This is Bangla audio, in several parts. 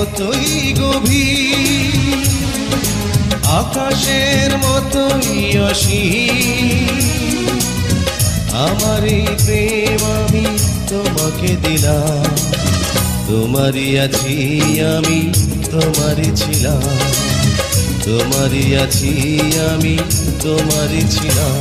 মতোই গভীর, আকাশের মতোই অসীম। আমার এই প্রেম আমি তোমাকে দিলাম, তোমারই আছি আমি, তোমারই ছিলাম, তোমারই আছি আমি, তোমারই ছিলাম।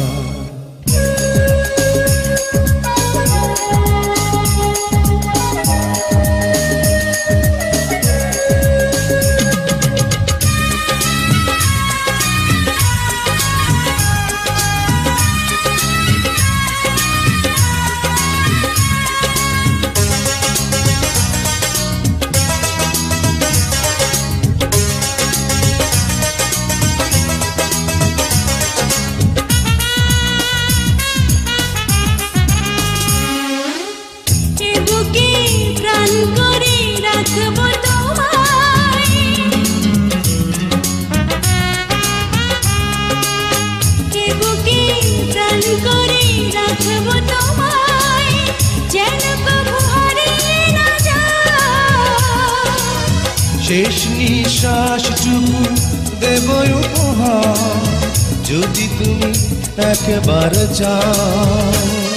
শেষ নিঃশ্বাসটুকু দেব উপহার, যদি তুমি একবার চাও।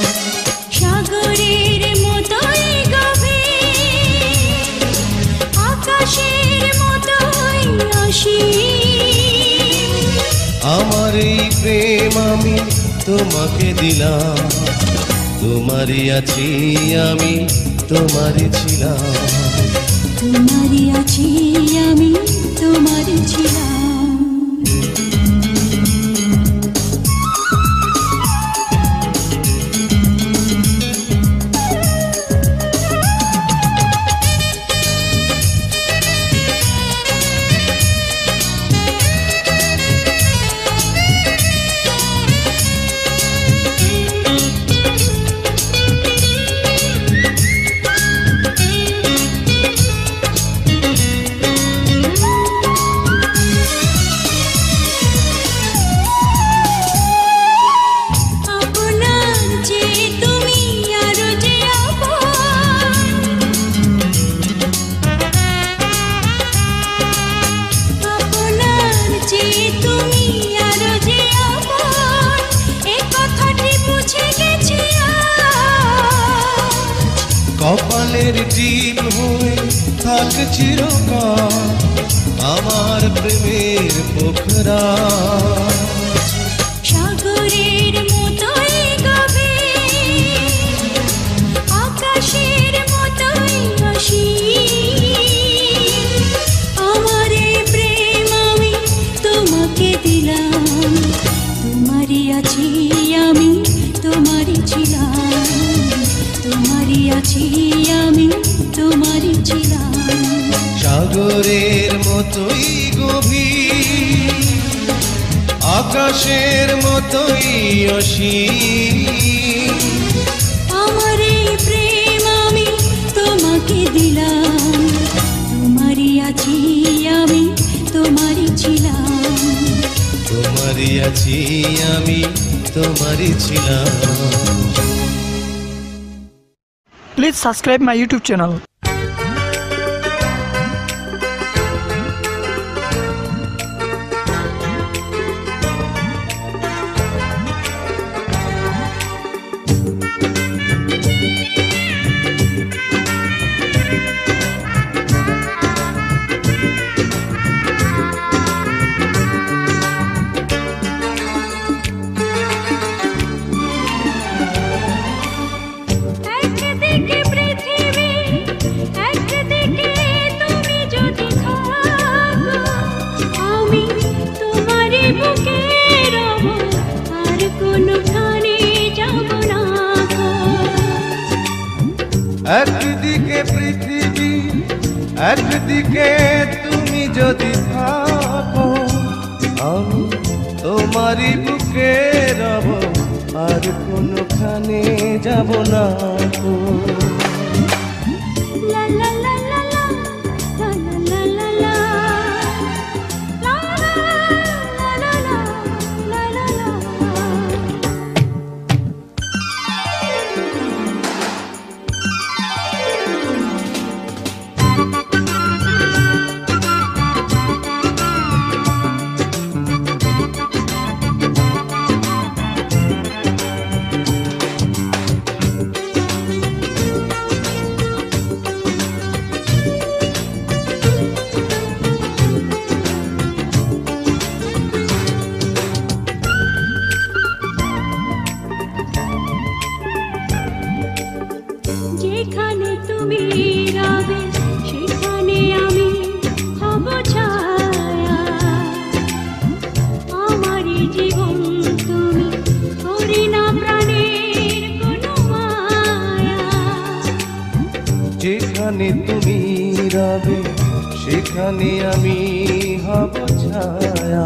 সাগরের মতোই গভীর, আকাশের মতোই অসীম। আমার এই প্রেম আমি তোমাকে দিলাম, তোমারই আছি আমি, তোমারই ছিলাম, তোমারই আছি আমি, তোমারই ছিলাম। কপালের টিপ হয়ে থাক চিরকাল আমার প্রেমের পোখরা। সাগরের মতোই গভীর, আকাশের মতোই অসীম। আমার এই প্রেম আমি তোমাকে দিলাম, তোমারই আছি আমি, তোমারই ছিলাম, তোমারই আছি আমি, তোমারই ছিলাম। সাগরের মতোই গভীর, আকাশের মতোই অসীম। আমার এই প্রেম আমি তোমাকে দিলাম, তোমারই আছি আমি, তোমারই ছিলাম, তোমারই আছি আমি, তোমারই ছিলাম। Please subscribe my YouTube channel. একদিকে পৃথিবী, একদিকে তুমি যদি থাকো, আমি তোমারই বুকে রব, আর কোনোখানে যাব না। যেখানে তুমি রবে সেখানে আমি হব ছায়া।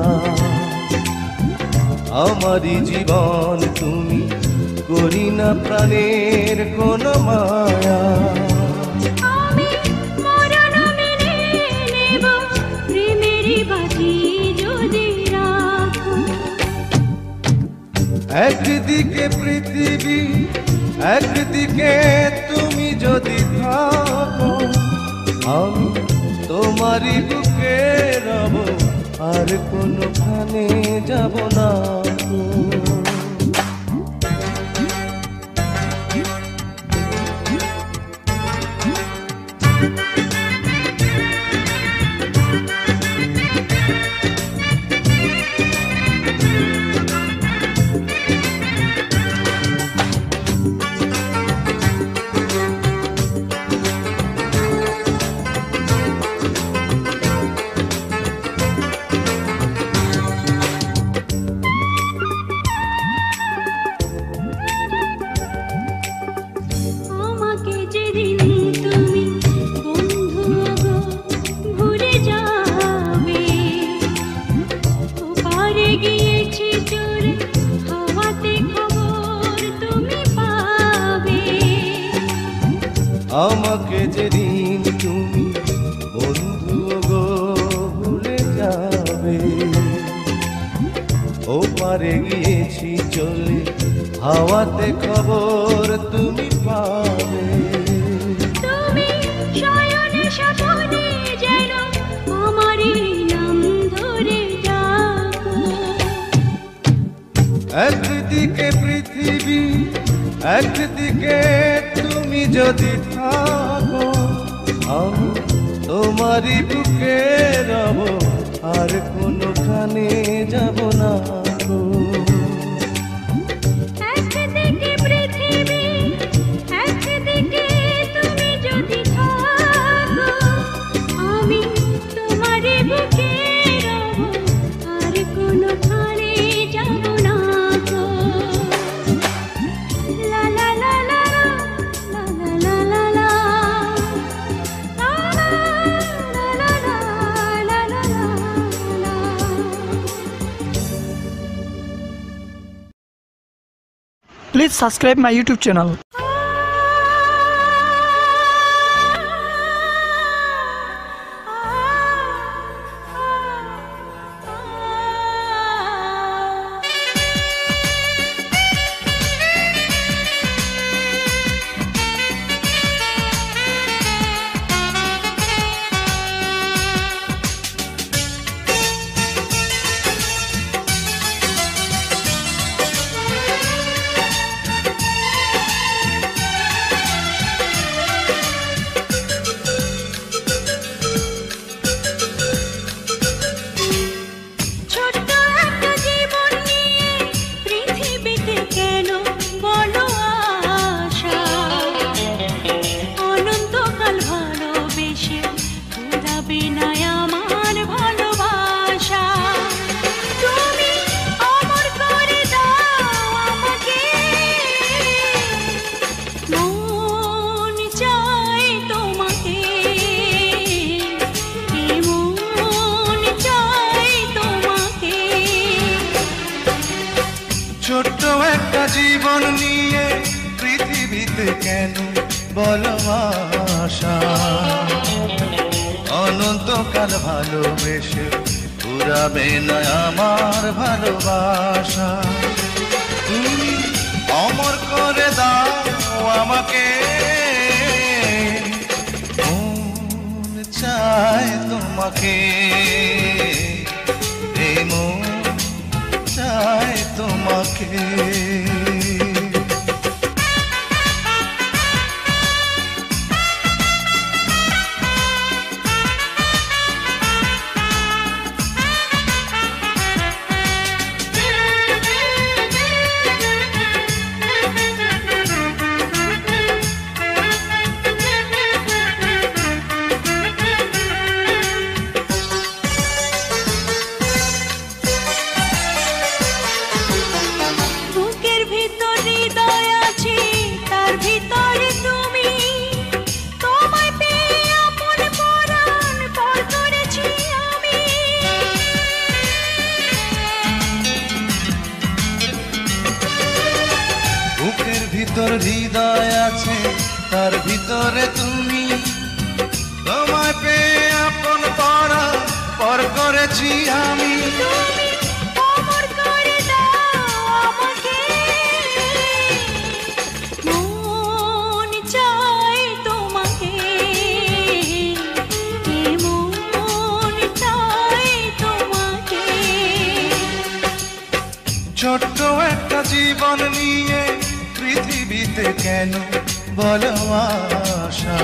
আমারই জীবন তুমি, করি না প্রাণের কোন মায়া। আমি মরণ মেনে নেব প্রেমেরই বাজি যদি রাখো। একদিকে পৃথিবী একদিকে তুমি যদি থাকো, আমি তোমারই বুকে রব, আর কোনোখানে যাব না। আমাকে যেদিন তুমি বন্ধু গো ভুলে যাবে, ওপারে গিয়েছি চলে হাওয়াতে খবর তুমি পাবে। আমাকে যেদিন তুমি বন্ধু গো ভুলে যাবে, ওপারে গিয়েছি চলে হাওয়াতে খবর তুমি পাবে। তুমি শয়নে স্বপনে যেন আমারই নাম ধরে ডাকো। একদিকে পৃথিবী একদিকে তুমি যদি থাকো, আমি তোমারই বুকে রব, আর কোনোখানে যাব না গো। একদিকে পৃথিবী একদিকে তুমি যদি থাকো, আমি তোমারই বুকে রব, আর কোনোখানে যাব না গো। লা লা লা লা লা লা লা লা লা লা লা লা লা লা। Please subscribe my YouTube channel. ছোট্ট একটা জীবন নিয়ে পৃথিবীতে কেন বলো আশা, অনন্তকাল ভালোবেসে ফুরাবে না আমার ভালোবাসা। তুমি অমর করে দাও আমাকে, মন চায় তোমাকে, মন চায় তোমাকে। ছোট্ট একটা জীবন নিয়ে পৃথিবীতে কেন বলো আশা, অনন্তকাল ভালোবেসে পুরাবে না আমার ভালোবাসা। তুমি অমর করে দাও আমাকে, মন চায় তোমাকে, এই মন চায় তোমাকে। তুমি করেছি আমি। তুমি অমর করে দাও আমাকে, মন চায় তোমাকে, মন চায় তোমাকে। ছোট্ট একটা জীবন নিয়ে পৃথিবীতে কেন বলো আশা,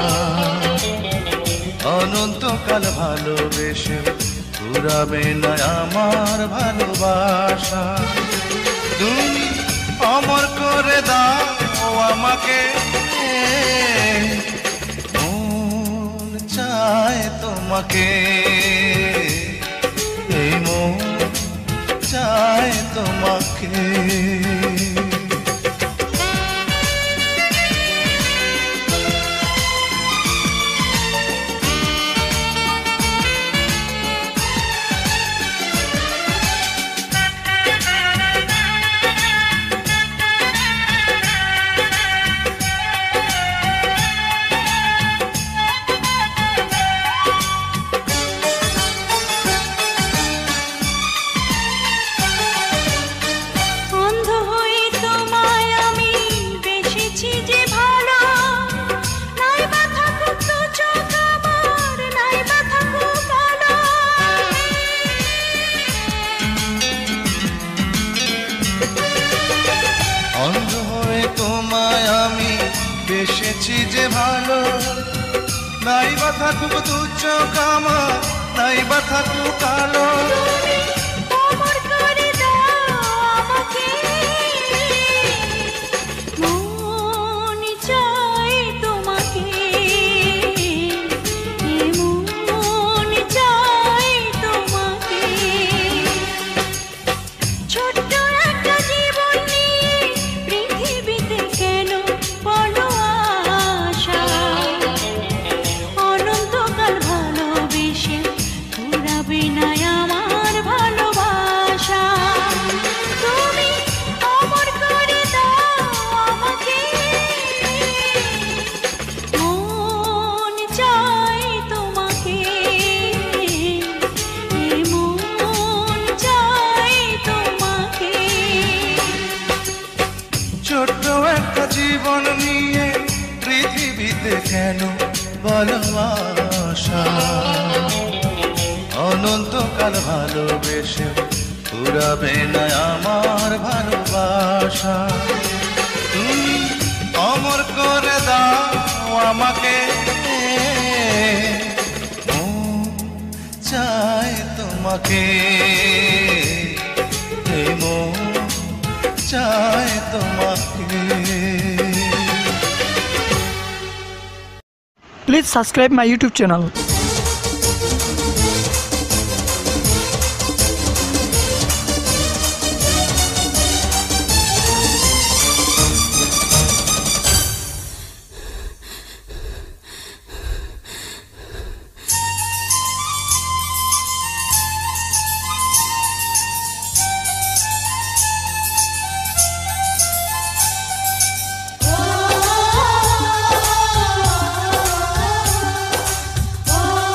অনন্তকাল ভালোবেসে ফুরাবে না আমার ভালোবাসা। তুমি অমর করে দাও আমাকে, মন চায় তোমাকে, এই মন চায় তোমাকে। অন্ধ হয়ে তোমায় আমি বেসেছি যে ভালো, নাই বা থাকুক দু চোখ আমার, নাই বা থাকুক কালো। অমর করে দাও আমাকে, মন চায় তোমাকে, মন চায় তোমাকে। ছোট্ট একটা জীবন নিয়ে পৃথিবীতে কেন বলো আশা, অনন্তকাল ভালোবেসে ফুরাবে না আমার ভালোবাসা। তুমি অমর করে দাও আমাকে, মন চায় তোমাকে, মন চায় তোমাকে। ছোট্ট একটা জীবন নিয়ে পৃথিবীতে কেন বলো আশা, অনন্তকাল ভালোবেসে ফুরাবে না আমার ভালোবাসা। তুমি অমর করে দাও আমাকে, মন চায় তোমাকে, এই মন চায় তোমাকে। Please subscribe my YouTube channel. Oh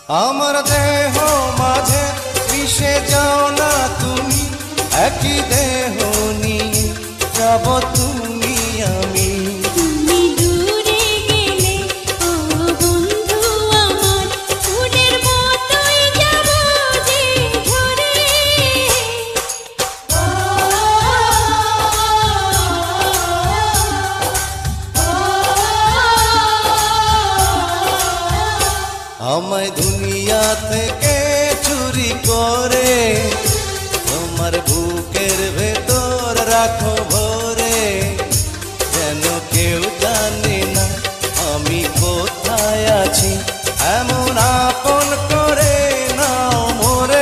আমার দেহ মাঝে মিশে যাও না তুমি, একই দেহ নিয়ে যাব তুমি আমি। তুমি দূরে গেলে ও বন্ধু আমার, ফুলের মতোই যাব যে ঝরে। আমায় দুনিয়া থেকে চুরি করে তোমার বুকের ভেতর রাখো ভরে, যেন কেউ জানে না আমি কোথায় আছি, এমন আপন করে নাও মোরে।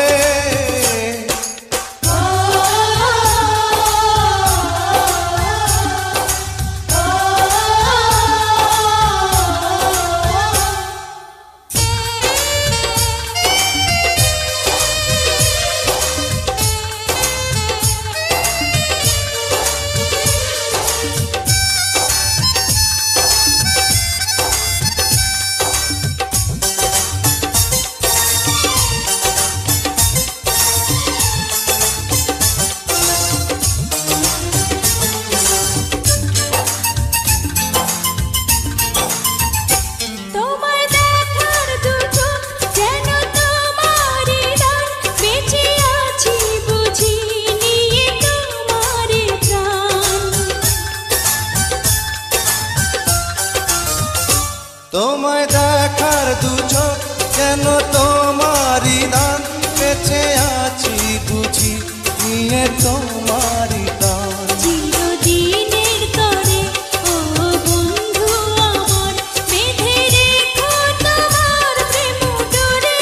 তোমায় দেখার দু চোখ যেন তোমারই দান, বেঁচে আছি বুঝি নিয়ে তোমারই দান। চিরদিনের তরে ও বন্ধু আমার, বেঁধে রেখো তোমার প্রেম ডোরে।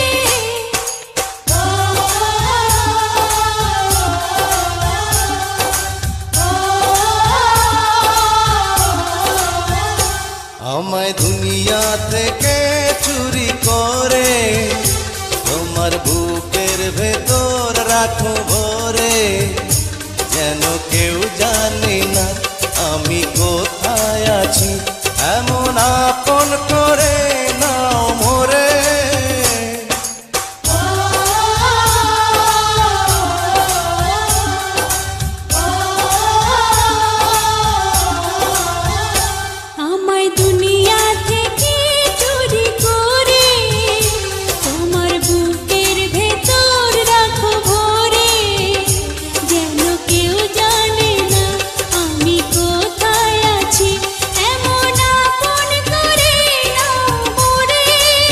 আমায় দুনিয়া থেকে চুরি করে তোমার বুকের ভেতর রাখো ভরে, যেন কেউ জানে না আমি কোথায় আছি, এমন আপন করে নাও মোরে। আমায় দুনিয়া থেকে চুরি করে তোমার বুকের ভেতর রাখো ভরে, যেন কেউ জানে না আমি কোথায় আছি, এমন আপন করে নাও মোরে।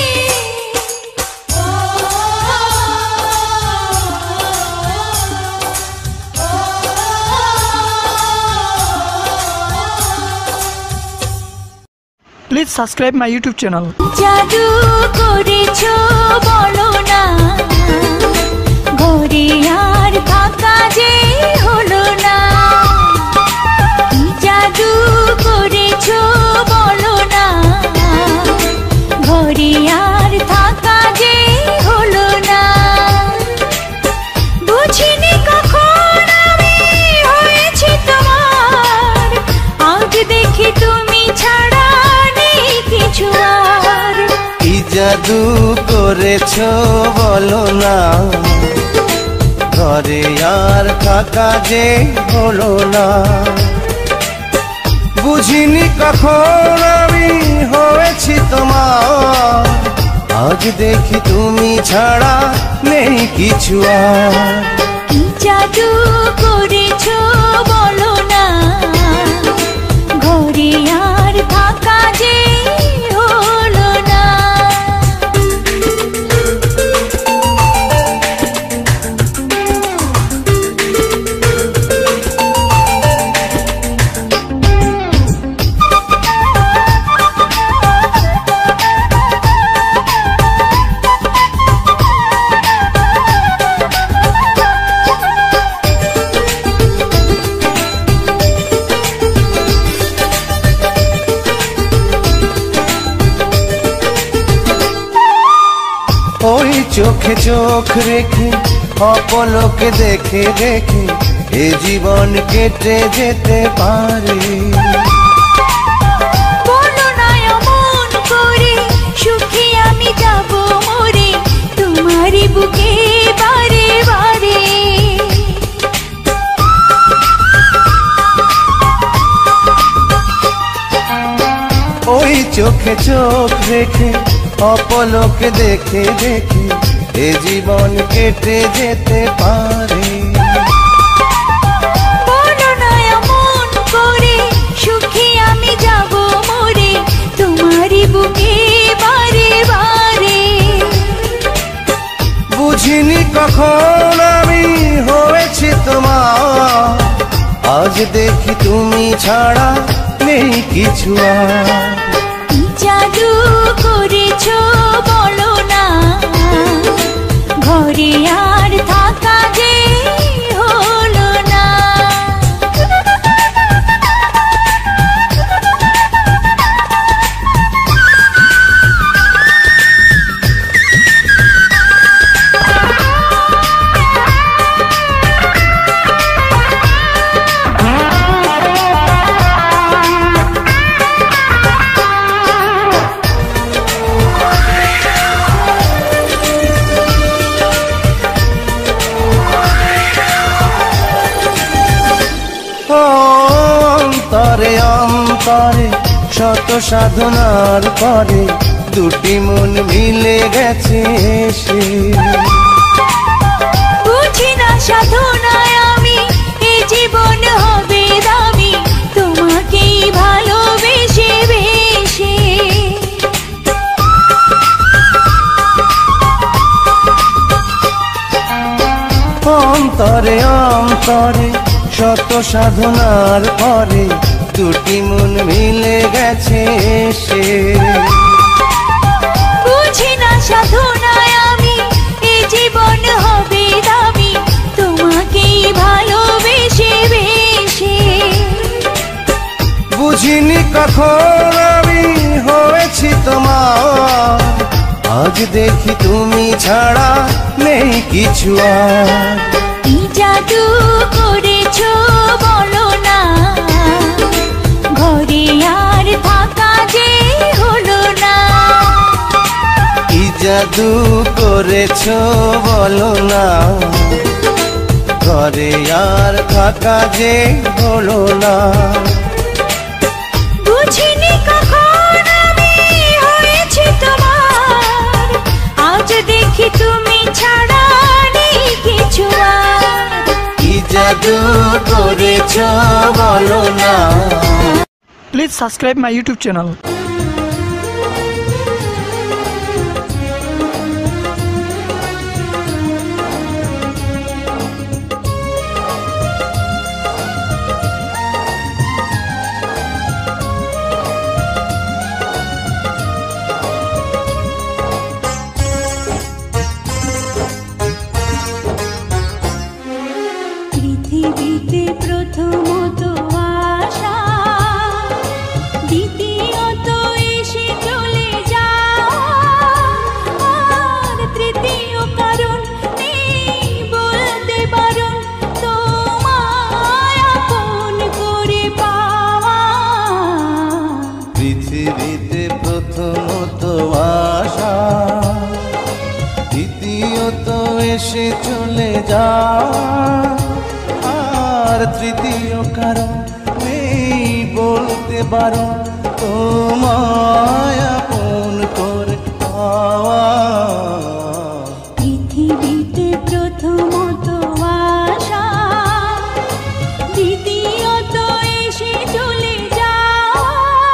Please subscribe my YouTube channel. জাদু করেছো বলো না, ঘরে আর থাকা যে হলো না। কি জাদু করেছো বলো না, ঘরে আর থাকা যে হলো না। বুঝিনি কখন আমি হয়েছি তোমার, আজ দেখি তুমি ছাড়া কিছু আর। কি জাদু করেছো বলো না, ঘরে আর থাকা যে হলো না। বুঝিনি কখন আমি হয়েছি তোমার, আজ দেখি তুমি ছাড়া নেই কিছু আর। কি জাদু করেছো বলো না, ঘরে আর থাকা যে হলো না। ওই চোখে চোখ রেখে অপলকে দেখে দেখে এ জীবন কেটে যেতে পারে। বলো না অমন করে সুখী আমি যাব চোখে চোখ রেখে অপলকে দেখে দেখে এ জীবন কেটে যেতে পারে। বলো না এমন করে সুখী আমি যাব মরে তোমারই বুকে বারে বারে। বুঝিনি কখন আমি হয়েছি তোমার, আজ দেখি তুমি ছাড়া নেই কিছু আর। কি জাদু করেছো বলো না, ঘরে আর থাকা যে হলো না। অন্তরে অন্তরে শত সাধনার পরে দুটি মন মিলে গেছে সে। বুঝি না সাধনায় আমি এ জীবন হবে দামি তোমাকেই ভালোবেসে বেশে। অন্তরে অন্তরে শত সাধনার পরে দুটি মন মিলে গেছে সে। বুঝি না সাধনায় আমি এ জীবন হবে দামি তোমাকেই ভালোবেসে বেশে। বুঝিনি কখন আমি হয়েছি তোমার, আজ দেখি তুমি ছাড়া নেই কিছু আর। কি জাদু করেছো বলো না, ঘরে আর থাকা যে হলো না। কি জাদু করেছো বলো না, ঘরে আর থাকা যে হলো না। বুঝিনি কখন আমি হয়েছি তোমার, আজ দেখি তুমি ছাড়া নেই কিছু আর। কি জাদু করেছো বলো না। Please subscribe my YouTube channel. পৃথিবীতে প্রথমত আশা, দ্বিতীয়ত এসে চলে যাওয়া, আর তৃতীয় কারণ নেই বলতে বারণ তোমায় আপন করে পাওয়া। পৃথিবীতে প্রথমত আশা, দ্বিতীয়ত এসে চলে যাওয়া, আর তৃতীয় কারণ নেই বলতে বারণ তোমায় আপন করে পাওয়া। পৃথিবীতে প্রথমত আশা, দ্বিতীয়ত এসে চলে যাওয়া।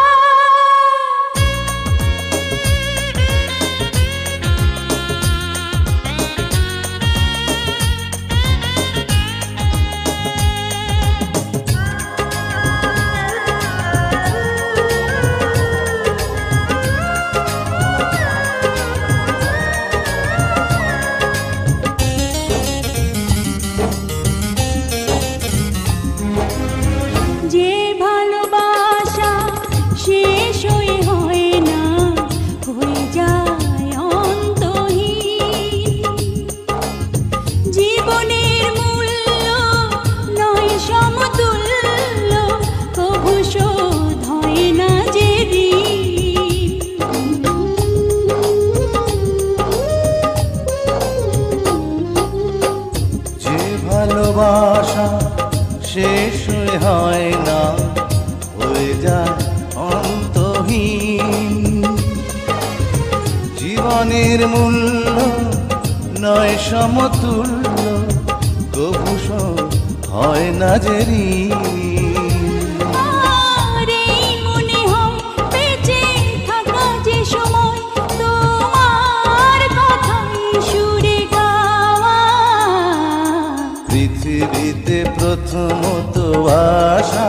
যে ভালোবাসা শেষ হয় না, হয়ে যায় অন্তহীন। জীবনের মূল্য নয় সমতুল্য, কভু শোধ হয় না যে ঋণ। যে ভালোবাসা শেষ হয় না, হয়ে যায় অন্তহীন। জীবনের মূল্য নয় সমতুল্য, কবু হয় না যে আর এই মনে হয় বেঁচে থাকা যে সময় তোমার কথাই সুরে গাওয়া। পৃথিবীতে প্রথমত আশা,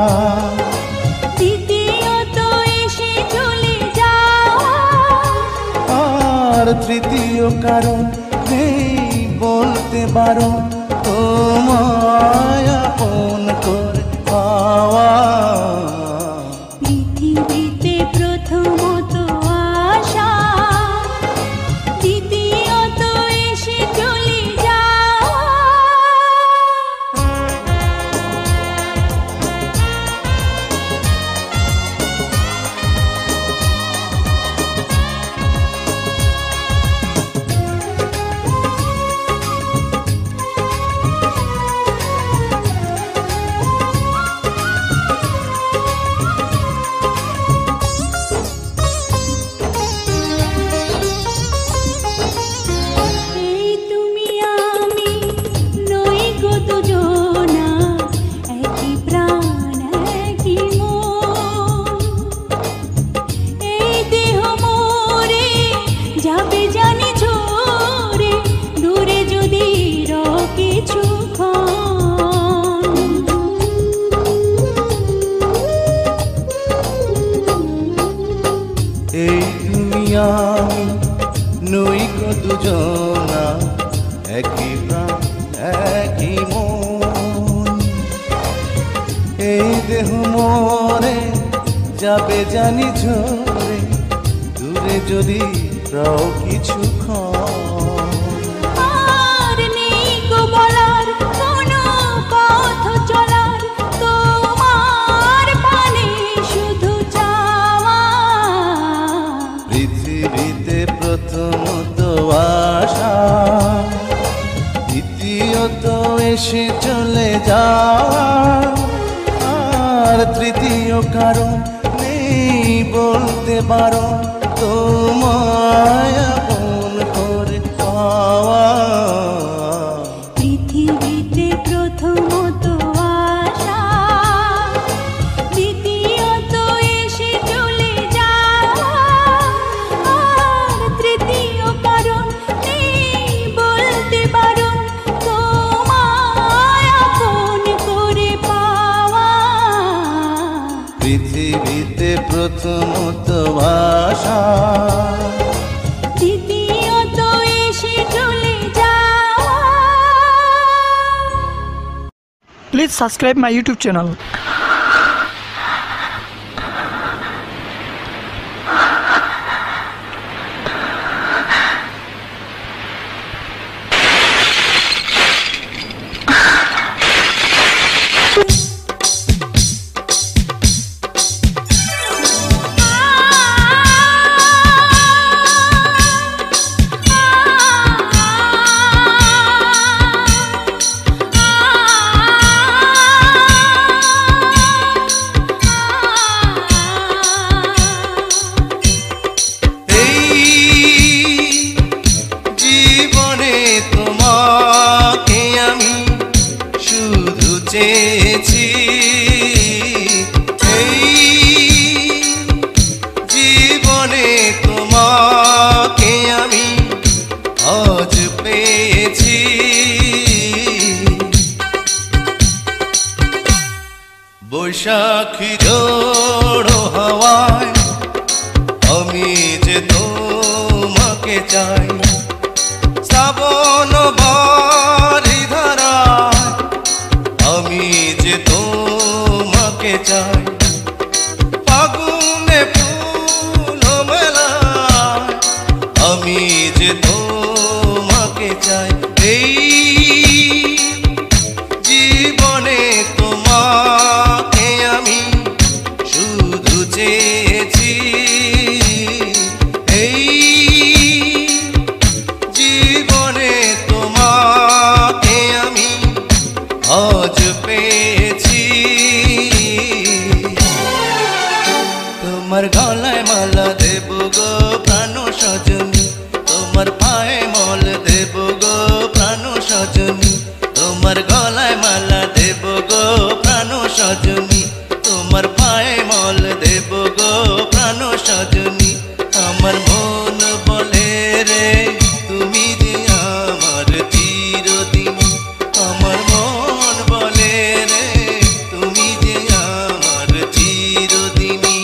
দ্বিতীয়ত এসে চলে যাওয়া, আর তৃতীয় কারণ নেই বলতে বারণ, তোমায় আপন করে পাওয়া। পৃথিবীতে প্রথমত আশা, দ্বিতীয়ত এসে চলে যাওয়া। এই তুমি আমি নই গো দুজনা, একই প্রাণ একই মন। এই দেহ মোরে যাবে জানি ঝরে, দূরে যদি কিছুক্ষণ। এই তুমি আমি নই গো দুজনা, একই প্রাণ একই মন। এই দেহ মোরে যাবে জানি ঝরে, দূরে যদি রাও কিছুক্ষণ। আর নেই গো বলার কোনো পথ চলার, তোমার পানে শুধু চাওয়া। পৃথিবীতে প্রথমত আশা, দ্বিতীয়ত এসে চলে যাওয়া, আর তৃতীয় কারণ নেই বলতে বারণ, তোমায় আপন করে পাওয়া। পৃথিবীতে প্রথমত আশা, দ্বিতীয়ত এসে চলে যাওয়া, আর তৃতীয় কারণ নেই বলতে বারণ, তোমায় আপন করে পাওয়া। পৃথিবীতে প্রথমত আশা, দ্বিতীয়ত এসে চলে যাওয়া। Please subscribe my YouTube channel. চেয়েছি, এই জীবনে তোমাকে আমি আজ পেয়েছি। বৈশাখী ঝড়ো হাওয়ায় আমি যে তোমাকে চাই, শ্রাবণ বারি ধারায় আমি যে তোমাকে চাই, ফাগুনে ফুল মেলায় আমি যে তোমাকে চাই। এই জীবনে তোমাকে আমি শুধু চেয়েছি, এই জীবনে তোমাকে আমি আজ পেয়েছি। তোমার গলায় মালা দেব গো প্রাণ সজনী, সজনী আমার মন বলে রে তুমি যে আমার চিরদিন আমার মন বলে রে তুমি যে আমার চিরদিনী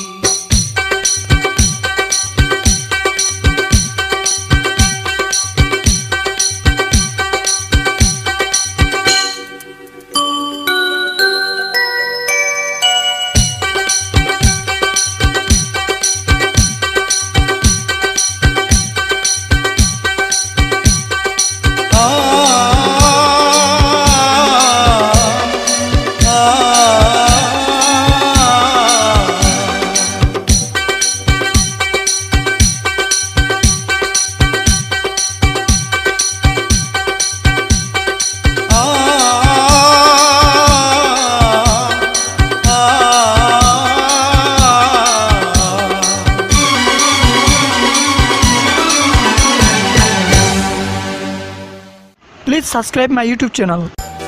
Please subscribe my YouTube channel.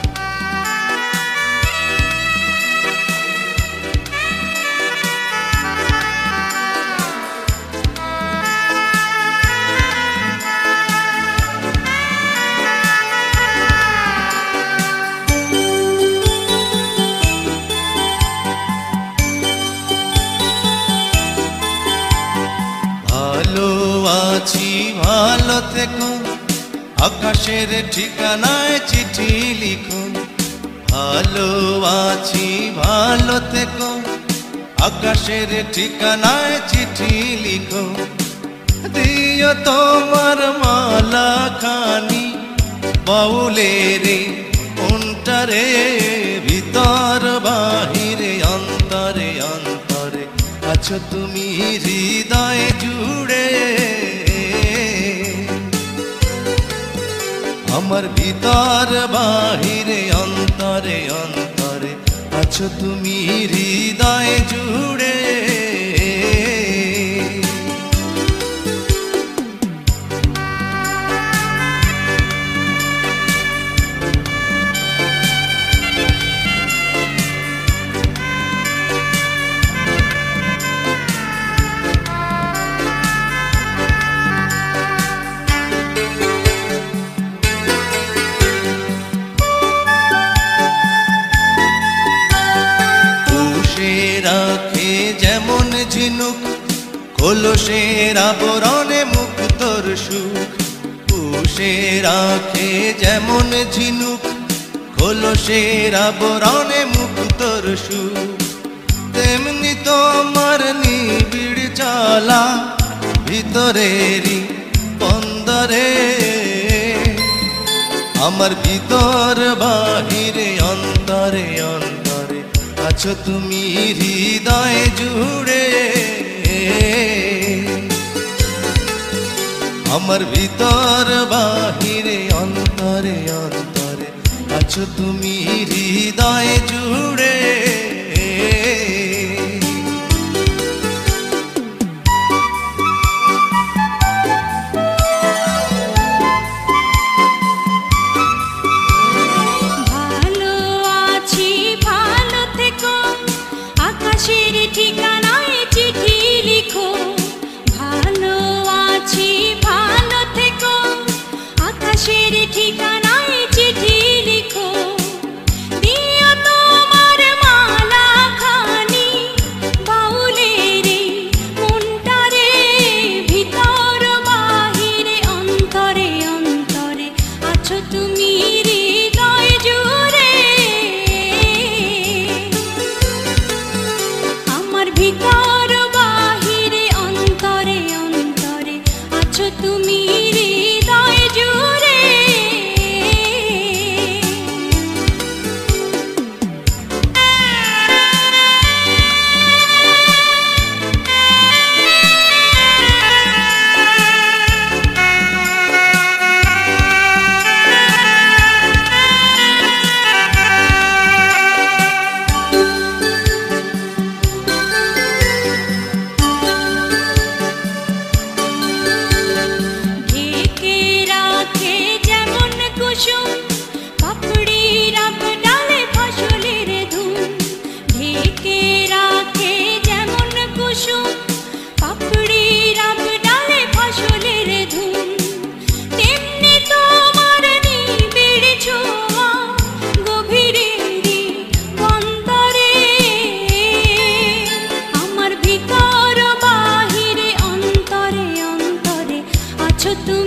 ভালো আছি ভালো থেকো আকাশের ঠিকানায় চিঠি লিখো ভালো আছি ভালো থেকো আকাশের ঠিকানায় চিঠি লিখো দিও তোমার মালা খানি বাউলের অন্তরে ভিতর বাহিরে অন্তরে অন্তরে আছো তুমি হৃদয় জুড়ে আমার ভিতর বাহিরে অন্তরে অন্তরে আছো তুমি হৃদয় জুড়ে রাখে যেমন ঝিনুক কলসের আবরণে মুক্তর সুখ পুষে রাখে যেমন ঝিনুক কলসের আবরণে মুক্তর সুখ তেমনি তোমার নিবিড় চলা ভিতরেরই বন্দরে আমার ভিতর বাহিরে অন্তরে অন্তরে আছো তুমি হৃদয় জুড়ে আমার ভিতর বাহিরে অন্তরে অন্তরে আছো তুমি হৃদয় জুড়ে ঠিকানায় চিঠি লিখো ভালো আছি ভালো থেকো আকাশের ঠিকানায় চিঠি লিখো দিও তোমার মালা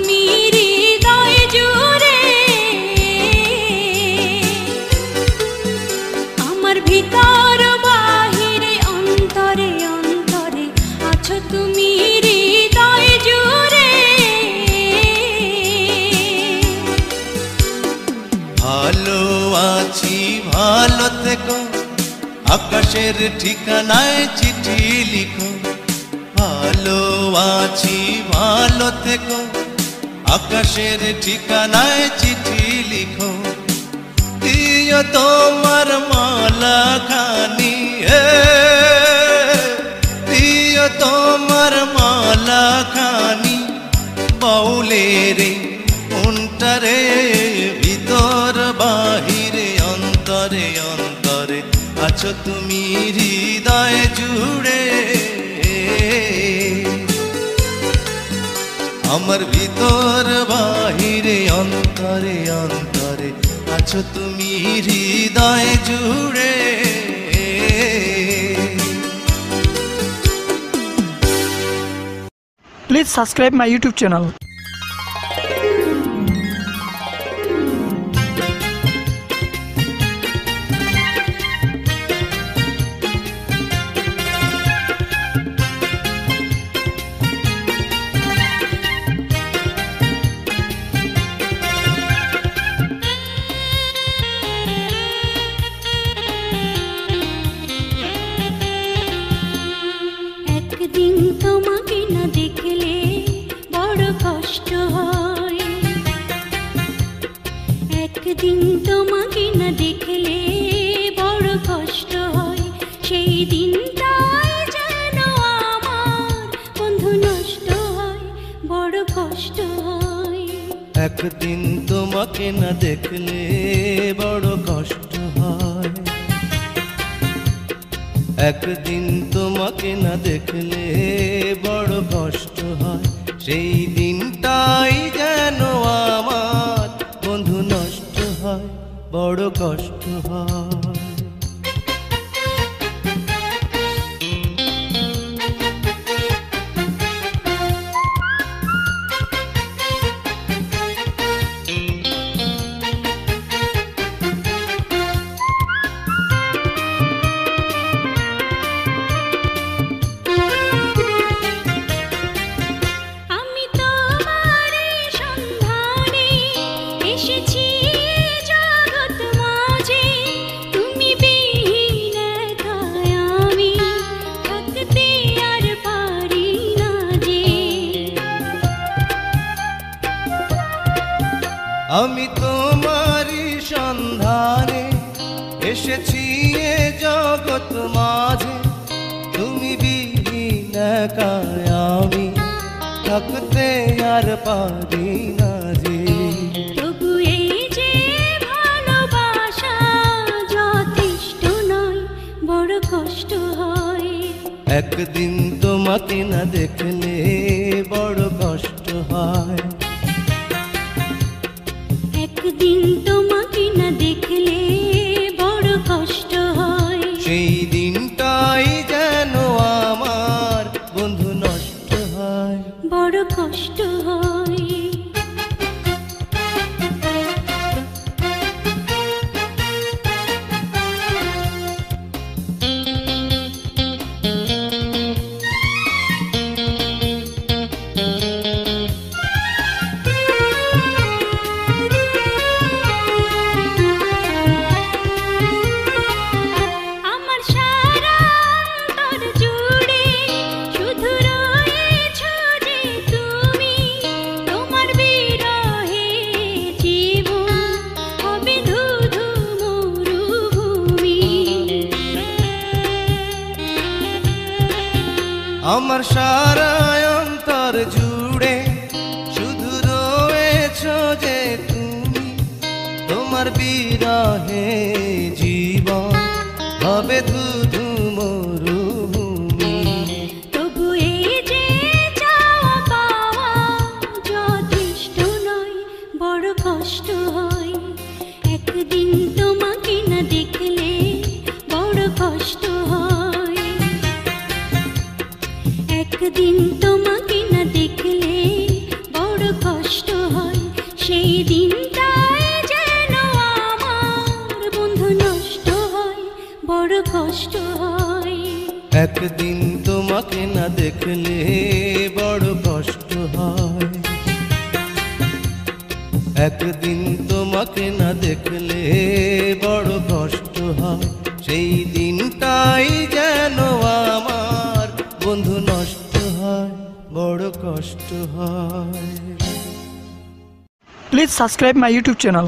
তুমি হৃদয় জুড়ে, আমার ভিতর বাহিরে অন্তরে অন্তরে আছো তুমি হৃদয় জুড়ে। ভালো আছি ভালো থেকো, আকাশের ঠিকানায় চিঠি লিখো। ভালো আছি ভালো থেকো, আকাশের ঠিকানায় চিঠি লিখো। দিও তোমার মালা খানি, দিও তোমার মালা খানি বাউলের মনটারে, ভিতর বাহিরে অন্তরে অন্তরে আছো তুমি হৃদয় জুড়ে। আমার ভিতর বাহিরে অন্তরে অন্তরে আছো তুমি হৃদয় জুড়ে। Please subscribe my YouTube channel. একদিন তোমাকে না দেখলে বড় কষ্ট হয়, একদিন তোমাকে না দেখলে বড় কষ্ট হয়। সেই দিনটাই যেন আমার বন্ধু নষ্ট হয়, বড় কষ্ট হয়। একদিন তোমাকে না দেখলে বড় কষ্ট হয়, একদিন তোমাকে না দেখলে বড় কষ্ট হয়। সেই দিনটাই যেন আমার বন্ধু নষ্ট হয়, বড় কষ্ট হয়। আমি তোমারই সন্ধানে এসেছি জগৎ মাঝে, তুমি বিহীন একাই আমি থাকতে আর পারি না যে। আমি তোমারই সন্ধানে এসেছি এ জগৎ মাঝে, তুমি বিহীন একাই আমি থাকতে আর পারি না যে। তবু এই যে ভালোবাসা যথেষ্ট নয়, বড় কষ্ট হয়। একদিন তোমাকে না দেখলে বড় কষ্ট হয়, একদিন তোমাকে না দেখলে বড় কষ্ট হয়। সেই দিনটাই যেন আমার বন্ধু নষ্ট হয়, বড় কষ্ট হয়। আমার সারা অন্তর জুড়ে শুধু রয়েছো যে তুমি, তোমার বিরহে জীবন হবে ধুধু মরুভূমি। আমার সারা অন্তর জুড়ে শুধু রয়েছো যে তুমি, তোমার বিরহে জীবন হবে ধুধু মরুভূমি। তবু এই যে চাওয়া পাওয়া যথেষ্ট নয়, বড় কষ্ট হয়। একদিন তোমাকে না দেখলে বড় কষ্ট হয়, একদিন তোমাকে না দেখলে বড় কষ্ট একদিন তোমাকে না দেখলে বড় কষ্ট হয়, একদিন তোমাকে না দেখলে বড় কষ্ট হয়। সেই দিনটাই যেন আমার বন্ধু নষ্ট হয়, বড় কষ্ট হয়। Please subscribe my YouTube channel.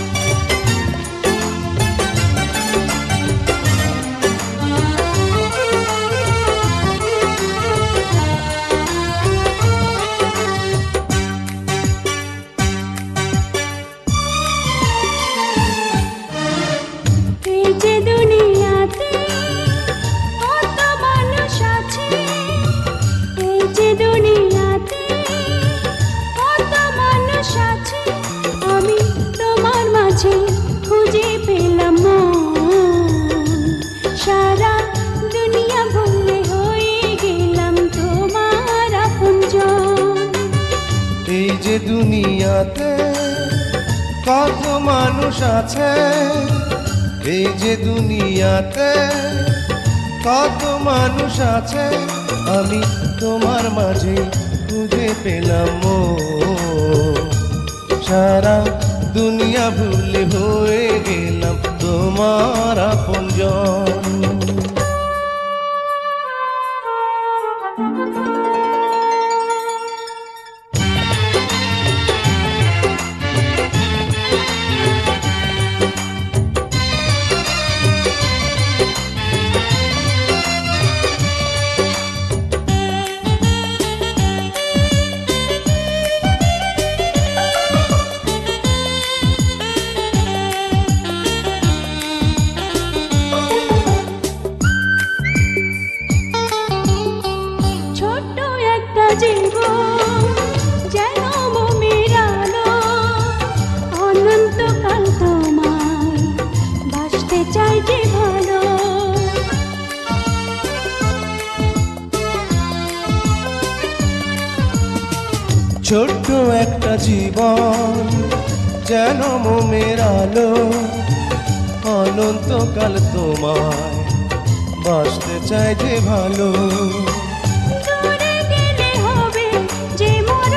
এই যে দুনিয়াতে কত মানুষ আছে, এই যে দুনিয়াতে কত মানুষ আছে, আমি তোমার মাঝে খুঁজে পেলাম মন। সারা দুনিয়া ভুলে হয়ে গেলাম তোমার আপনজন। এই যে দুনিয়াতে কত মানুষ আছে, এই যে দুনিয়াতে কত মানুষ আছে, আমি তোমার মাঝে খুঁজে পেলাম মন। সারা দুনিয়া ভুলে হয়ে গেলাম তোমার আপনজন। ছোট্ট একটা জীবন যেন মোমের আলো, অনন্তকাল তোমায় বাসতে চাই যে ভালো। ছোট্ট একটা জীবন যেন মোমের আলো, অনন্তকাল তোমায় বাসতে চাই যে ভালো। দূরে গেলে হবে যে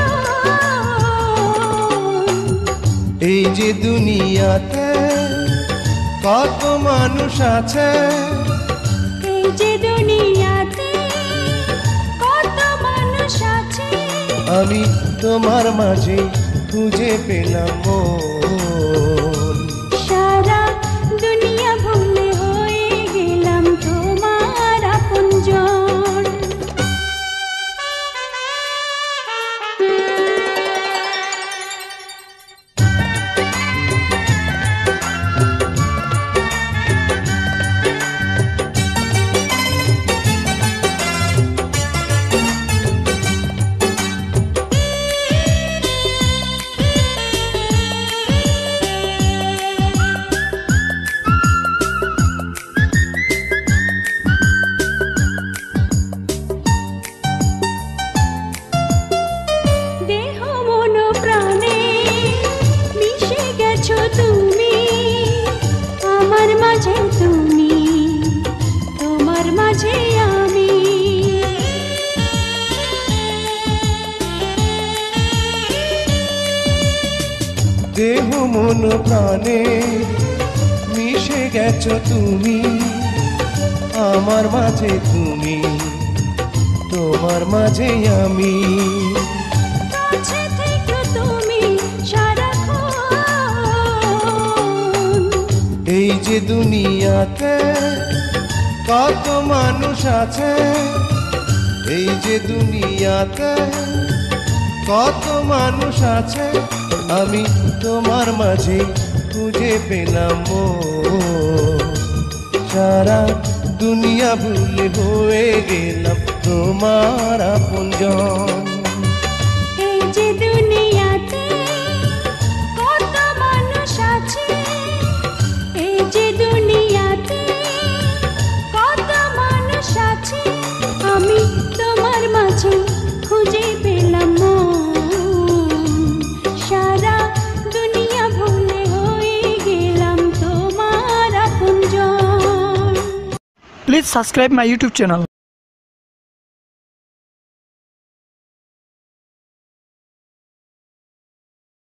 মরণ, এই যে দুনিয়াতে কত মানুষ আছে, এই যে দুনিয়াতে কত মানুষ আছে, আমি তোমার মাঝে খুঁজে পেলাম মন। সারা দুনিয়া ভুলে হয়ে গেলাম তোমার আপনজন। দেহ মন প্রাণে মিশে গেছো তুমি, আমার মাঝে তুমি, তোমার মাঝে আমি। দেহ মন প্রাণে মিশে গেছো তুমি, আমার মাঝে তুমি, তোমার মাঝে আমি। কাছে থেকো তুমি সারাক্ষণ, এই যে দুনিয়াতে কত মানুষ আছে, এই যে দুনিয়াতে কত মানুষ আছে, আমি তোমার মাঝে খুঁজে পেলাম মন। সারা দুনিয়া ভুলে হয়ে গেলাম তোমার আপনজন। এই যে দুনিয়াতে কত মানুষ আছে, এই যে দুনিয়াতে কত মানুষ আছে, আমি তোমার মাঝে খুঁজে পেলাম মন। সারা দুনিয়া ভুলে হয়ে গেলাম তোমার আপনজন। Please subscribe my YouTube channel.